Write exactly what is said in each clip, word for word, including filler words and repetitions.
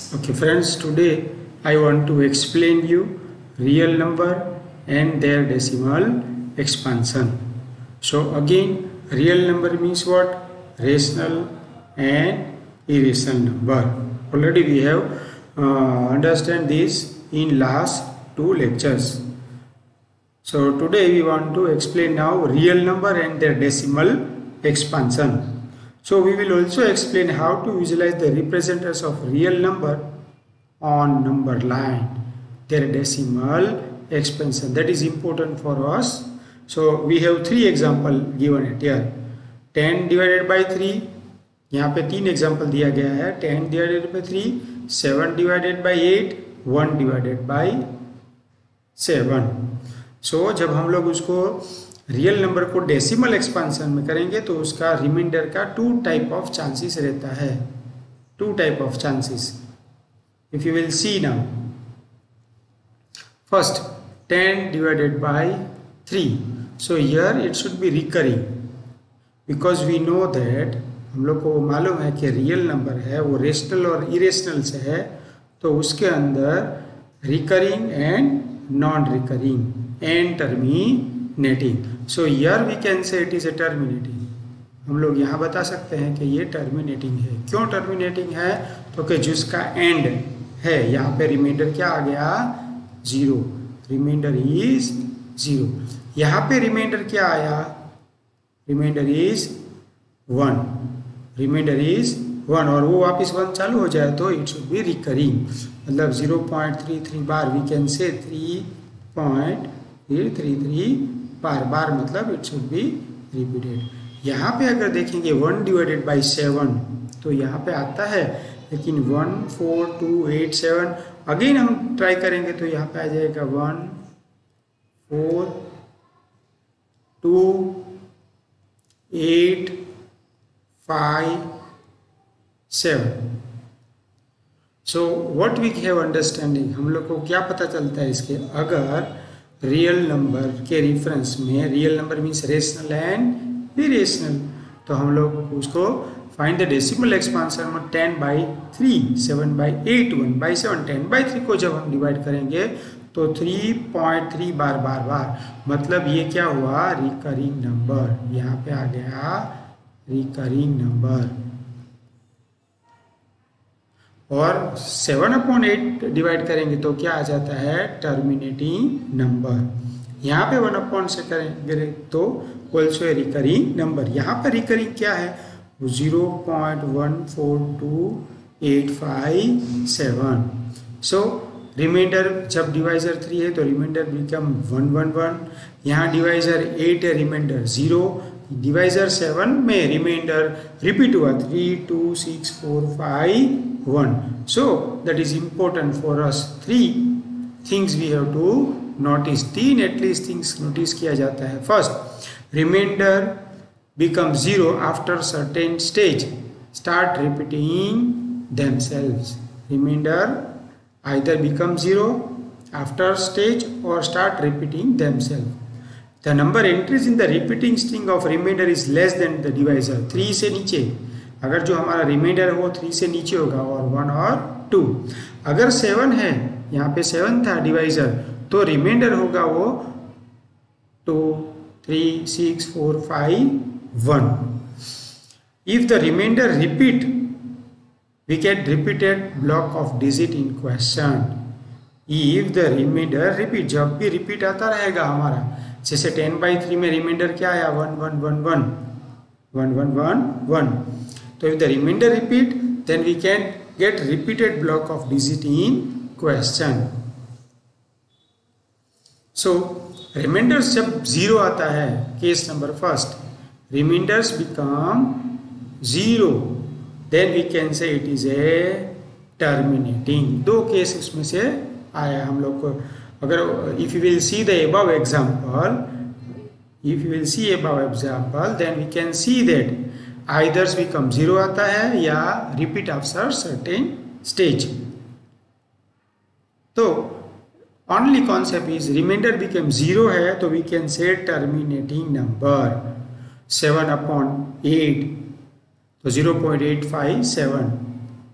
Okay friends, today I want to explain you real number and their decimal expansion. So again, real number means what? Rational and irrational number. Already we have uh, understand this in last two lectures. So today we want to explain now real number and their decimal expansion. So we will also explain how to visualize the representatives of real number on number line, their decimal expansion. That is important for us. So we have three example given it here. ten divided by three, यहाँ पे तीन example दिया गया है. ten divided by three, seven divided by eight, one divided by seven. So जब हम लोग उसको रियल नंबर को डेसिमल एक्सपांशन में करेंगे तो उसका रिमाइंडर का टू टाइप ऑफ चांसेस रहता है. Two type of chances. If you will see now, first ten divided by three. So here it should be recurring because we know that हम लोग को मालूम है कि रियल नंबर है वो रेशनल और इरेशनल से है, तो उसके अंदर recurring and non recurring and terminating. So here we can say it is a terminating. हम लोग यहाँ बता सकते हैं कि ये टर्मिनेटिंग है. क्यों टर्मिनेटिंग है? तो कि जिसका एंड है, यहाँ पे रिमाइंडर क्या आ गया? जीरो. Remainder is zero. यहाँ पे रिमाइंडर क्या आया? Remainder is one. Remainder is one और वो वापस वन चालू हो जाए तो इट शुड बी रिकरिंग. मतलब zero point three three bar we can say three point three three bar. Bar मतलब इट शुड बी रिपीटेड. यहाँ पे अगर देखेंगे वन डिवाइडेड बाई सेवन तो यहाँ पे आता है, लेकिन one four two eight seven again हम ट्राई करेंगे तो यहाँ पे आ जाएगा one four two eight five seven. So what we have understanding, हम लोग को क्या पता चलता है इसके? अगर रियल नंबर के रेफरेंस में, real number means rational and irrational, तो हम लोग उसको फाइंड द डेसिमल एक्सपांशन में ten by three, seven by eight, one by seven. Ten by three को जब हम डिवाइड करेंगे तो three point three bar bar bar, मतलब ये क्या हुआ? Recurring number. यहाँ पे आ गया रिकरिंग नंबर. और सेवन अपॉन एट डिवाइड करेंगे तो क्या आ जाता है? Terminating number. यहाँ पे वन अपॉन से करेंगे तो ऑल्सो ए रिकरिंग नंबर. यहाँ पर रिकरिंग क्या है? Zero point one four two eight five seven. So remainder जब डिवाइजर थ्री है तो remainder become one one one. यहाँ डिवाइजर एट है, रिमाइंडर जीरो. डिवाइजर सेवन में रिमाइंडर रिपीट हुआ three two six four five one. So that is important for us. Three things we have to notice. तीन at least things notice किया जाता है. First, remainder becomes zero after certain stage. Start repeating themselves. Remainder either become zero after stage or start repeating themselves. The number entries in the repeating string of remainder is less than the divisor. Three से नीचे, अगर जो हमारा reminder है वो three से नीचे होगा, और वन और टू. अगर सेवन है, यहाँ पे सेवन था डिवाइजर, तो रिमाइंडर होगा वो two three six four five one. If the remainder repeat we get repeated block of digit in question. If the remainder repeat, जब भी रिपीट आता रहेगा हमारा, जैसे टेन बाई थ्री में रिमाइंडर क्या आया? One one one one one one one one. So if the remainder repeat, then we can get repeated block of digit in question. So remainders जब zero आता है, case number first, remainders become zero, then we can say it is a terminating. दो case इसमें से आया हम लोग को. अगर if you will see the above example, if you will see above example, then we can see that either become zero आता है या repeat after certain stage. तो only concept is remainder become zero है तो we can say terminating number. Seven upon eight तो zero point eight five seven.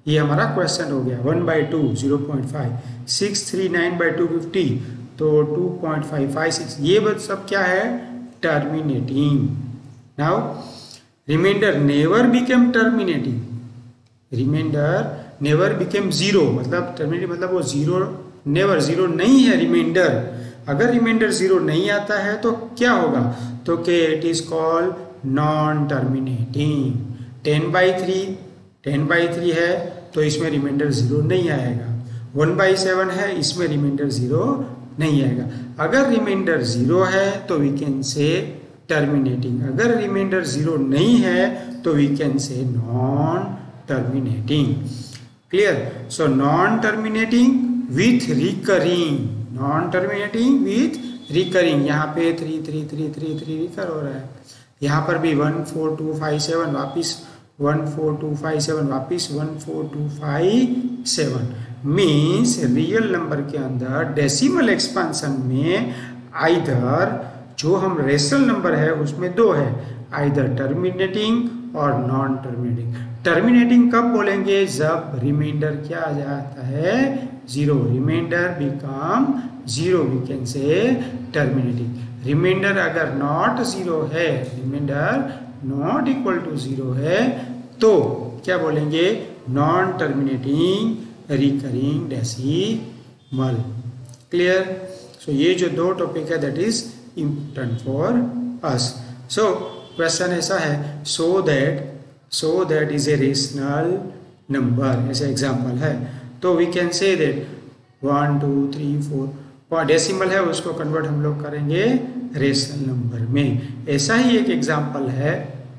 ये हमारा question हो गया। One by two zero point five, six three nine by two fifty तो two point five five six, ये बस सब क्या है, terminating. Now remainder never became terminating, remainder never became zero, मतलब टर्मिनेटिंग मतलब वो जीरो, नेवर जीरो नहीं है रिमाइंडर। अगर रिमाइंडर जीरो नहीं आता है तो क्या होगा, तो के it is called non terminating. Ten by three, ten by three है तो इसमें रिमाइंडर जीरो नहीं आएगा। वन बाई सेवन है, इसमें रिमाइंडर जीरो नहीं आएगा। अगर रिमाइंडर जीरो है तो वी कैन से टर्मिनेटिंग, अगर रिमाइंडर जीरो नहीं है तो we can say non terminating. Clear? So non terminating with recurring, non terminating with recurring. यहाँ पे three three three three three recur हो रहा है, यहाँ पर भी one four two five seven वापिस one four two five seven वापिस one four two five seven. Means real number के अंदर डेसिमल एक्सपांशन में आइदर जो हम रेशनल नंबर है उसमें दो है, आइदर टर्मिनेटिंग और नॉन टर्मिनेटिंग। टर्मिनेटिंग कब बोलेंगे, जब रिमाइंडर क्या आ जाता है, zero, remainder become zero, we can say terminating. Remainder अगर नॉट जीरो है, remainder not equal to zero है तो क्या बोलेंगे, non terminating recurring decimal. Clear? So ये जो दो टॉपिक है that is important for us. So question ऐसा है, so that so that is a rational number, ऐसा एग्जाम्पल है। तो we can say that one two three four decimal है उसको कन्वर्ट हम लोग करेंगे रेशनल नंबर में। ऐसा ही एक एग्जाम्पल है,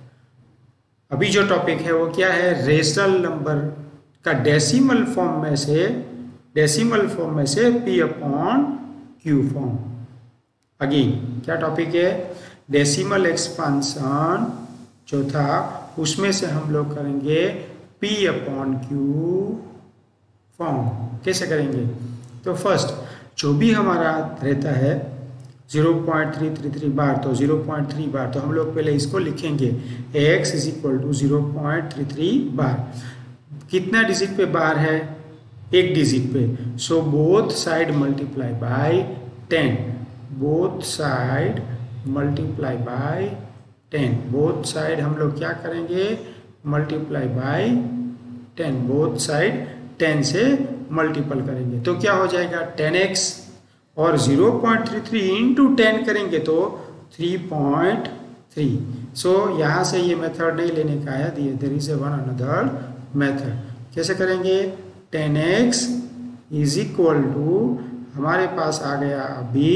अभी जो टॉपिक है वो क्या है, रेशनल नंबर का डेसिमल फॉर्म में से, डेसिमल फॉर्म में से P upon Q form. Again क्या टॉपिक है, डेसिमल एक्सपांशन जो था उसमें से हम लोग करेंगे पी अपॉन क्यू फॉर्म। कैसे करेंगे, तो फर्स्ट जो भी हमारा रहता है zero point three three three bar, तो ज़ीरो पॉइंट थ्री बार, तो हम लोग पहले इसको लिखेंगे x is equal to zero point three three bar. कितना डिजिट पे बार है, एक डिजिट पे, so both side multiply by ten, both side multiply by ten, both side हम लोग क्या करेंगे, multiply by ten, both side ten से मल्टीपल करेंगे तो क्या हो जाएगा टेन एक्स, और zero point three three into ten करेंगे तो थ्री पॉइंट थ्री। सो यहाँ से ये मेथड नहीं लेने का है, दिए there is a one another method. कैसे करेंगे, ten x is equal to, हमारे पास आ गया अभी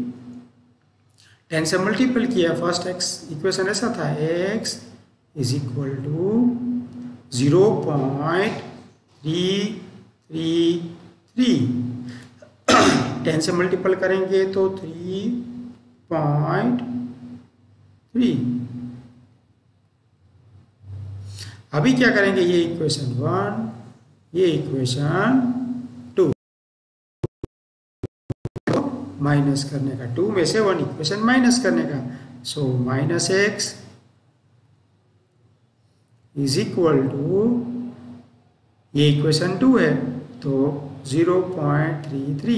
टेन से मल्टीपल किया फर्स्ट एक्स, इक्वेशन ऐसा था x is equal to zero point three three three, ten से मल्टीपल करेंगे तो थ्री पॉइंट थ्री। अभी क्या करेंगे, ये इक्वेशन वन, ये इक्वेशन टू, माइनस करने का, टू में से वन इक्वेशन माइनस करने का, so minus x is equal to, ये इक्वेशन टू है तो zero point three three,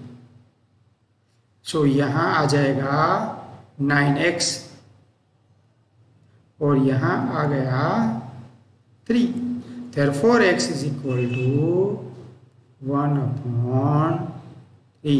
so यहाँ आ जाएगा नाइन एक्स और यहाँ आ गया three, therefore x is equal to one upon three.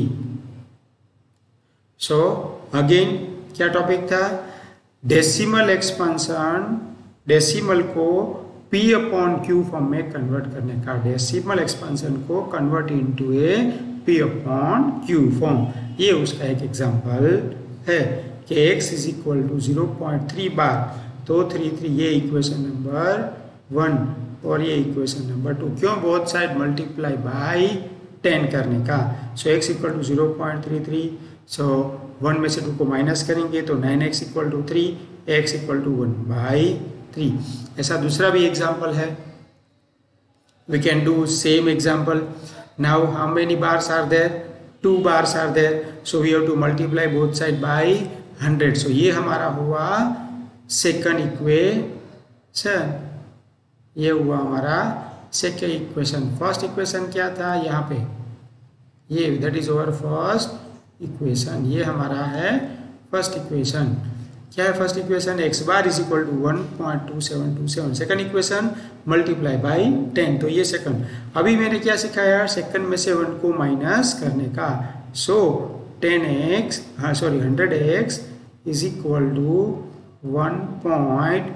So again क्या टॉपिक था, डेसिमल एक्सपांशन, डेसिमल को p अपॉन क्यू फॉर्म में कन्वर्ट करने का, डेसिमल एक्सपांशन को convert into a p upon Q form. ये उसका एक एग्जांपल है कि x is equal to zero point three bar, तो थ्री थ्री, ये इक्वेशन नंबर वन और ये इक्वेशन नंबर टू। क्यों, both side multiply by ten करने का। So x equal to zero point three three, so one में से two को माइनस करेंगे तो nine x equal to three, x equal to one by three. ऐसा दूसरा भी एग्जाम्पल है, we can do same example. Now how many bars are there, two bars are there, so we have to multiply both side by hundred. So ये हमारा हुआ second equation, ये हुआ हमारा सेकेंड इक्वेशन। फर्स्ट इक्वेशन क्या था यहाँ पे, ये that is over first equation. ये हमारा है फर्स्ट इक्वेशन। क्या है first equation, x bar is equal to one point two seven two seven. Second equation multiply by ten, तो ये सेकंड। अभी मैंने क्या सिखाया, सेकंड में से वन को माइनस करने का। सो टेन एक्स हाँ sorry hundred x is equal to one point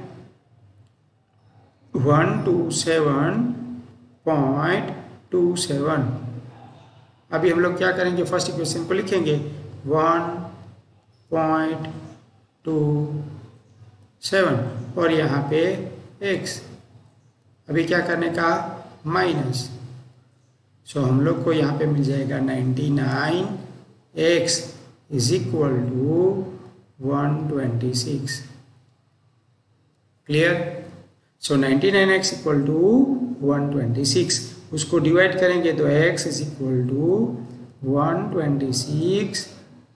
one two seven point two seven. अभी हम लोग क्या करेंगे, फर्स्ट इक्वेशन को लिखेंगे वन पॉइंट टू सेवन और यहाँ पे x। अभी क्या करने का, माइनस। सो हम लोग को यहाँ पे मिल जाएगा ninety nine x is equal to one twenty six. Clear. So ninety nine x equal to one twenty six, उसको डिवाइड करेंगे तो x is equal to one twenty six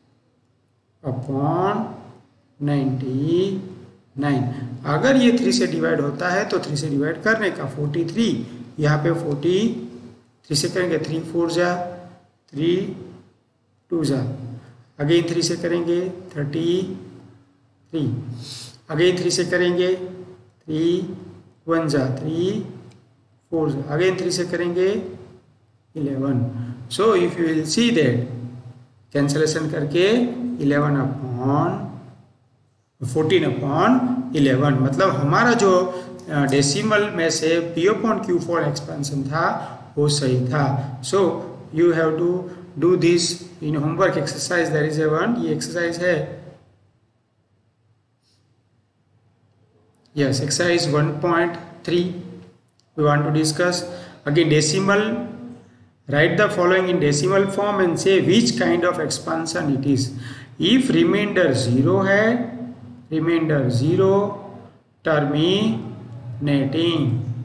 upon ninety nine. अगर ये थ्री से divide होता है तो three से डिवाइड करने का, फोर्टी थ्री यहाँ पे फोर्टी थ्री से करेंगे, थ्री फोर जा थ्री टू जा, अगेन थ्री से करेंगे थर्टी थ्री, अगेन थ्री से करेंगे थ्री वन जा थ्री फोर जा, अगेन थ्री से करेंगे eleven. So if you will see that cancellation करके eleven upon fourteen upon eleven, मतलब हमारा जो डेसिमल में से P upon q for expansion था वो सही था। So you have to do this in homework exercise, that is a one. ये एक्सरसाइज है, yes exercise one point three we want to discuss. Again decimal, write the following in decimal form and say which kind of expansion it is. If remainder zero है, remainder zero terminating,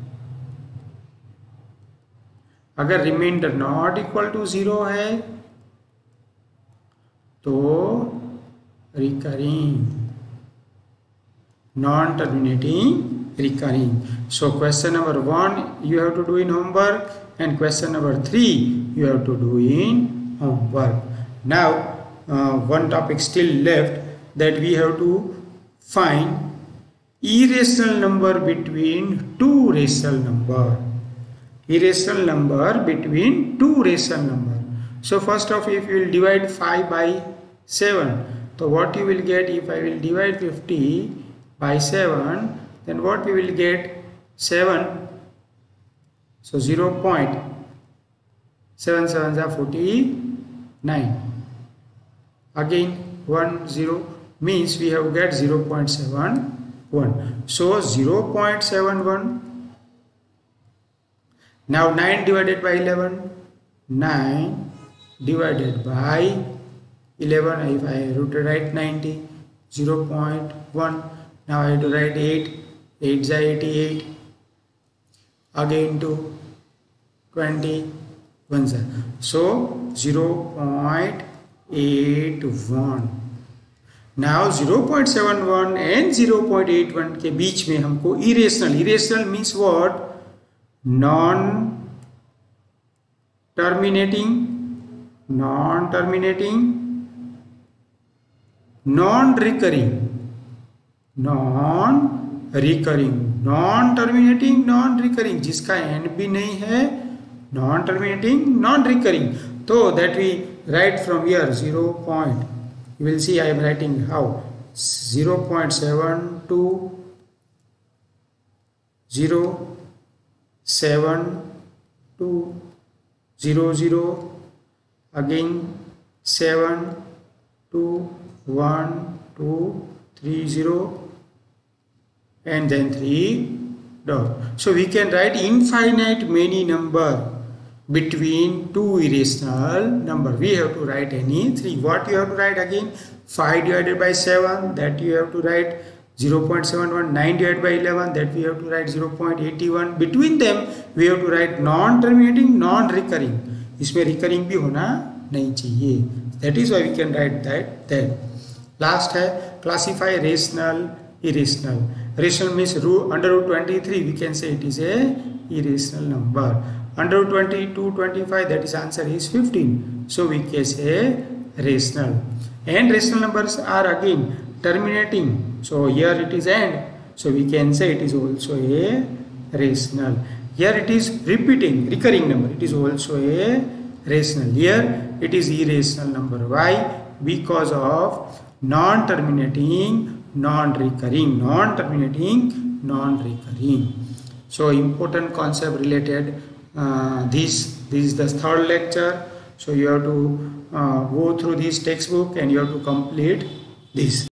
अगर remainder not equal to zero है तो recurring, non terminating recurring. So question number one you have to do in homework and question number three you have to do in homework. Now uh, one topic still left, that we have to find irrational number between two rational number. Irrational number between two rational number. So first of if you will divide five by seven, so what you will get, if I will divide fifty by seven, then what we will get, seven. So zero point seven seven is forty-nine. Again one zero means we have get zero point seven one. So zero point seven one. Now nine divided by eleven. nine divided by eleven. If I have to write ninety, zero point one. Now I have to write eight. eight is eighty-eight. Again to twenty one. So zero point eight one. Now zero point seven one and zero point eight one के बीच में हमको irrational, irrational means what, non terminating, non terminating, non recurring, non recurring, non terminating, non recurring, जिसका end भी नहीं है, non terminating, non recurring. तो that we write from here zero point, you will see I am writing how, zero point seven two zero seven two zero zero, again seven two one two three zero, and then three dot. So we can write infinite many number between two irrational number. We have to write any three. What you have to write again? five divided by seven, that you have to write zero point seven one. nine divided by eleven, that we have to write zero point eight one. Between them we have to write non-terminating, non-recurring. इसमें recurring भी होना नहीं चाहिए. That is why we can write that there. Last है classify rational, irrational. Rational means root, under root twenty-three, we can say it is a irrational number. Under root twenty-two, twenty-five, that is answer is fifteen. So we can say rational. And rational numbers are again terminating. So here it is and. So we can say it is also a rational. Here it is repeating, recurring number. It is also a rational. Here it is irrational number. Why? Because of non-terminating, non-recurring, non-terminating, non-recurring. So important concept related. Uh, this this is the third lecture. So you have to uh, go through this textbook and you have to complete this.